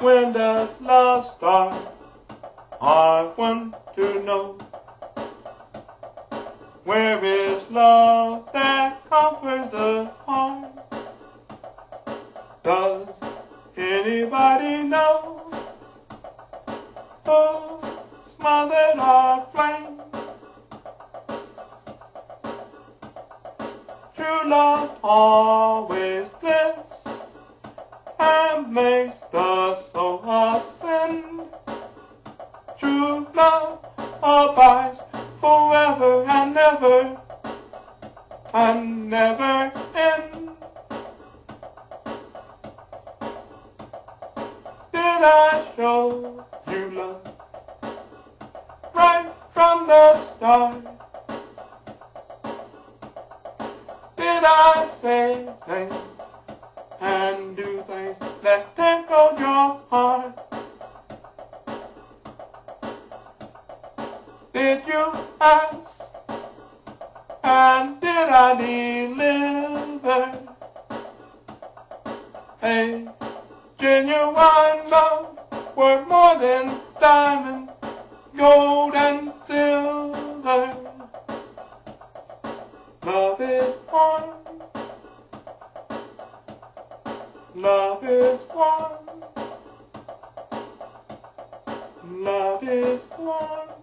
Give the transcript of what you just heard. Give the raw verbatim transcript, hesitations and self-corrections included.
When does love start? I want to know. Where is love that comforts the heart? Does anybody know? Oh, smothered our flame. True love always lives and makes the soul ascend. True love abides forever and ever and never end. Did I show you love right from the start? Did I say things and do things that tickled your heart? Did you ask? And did I deliver a genuine love worth more than diamond, gold, and silver? Love is one. Love is one. Love is one.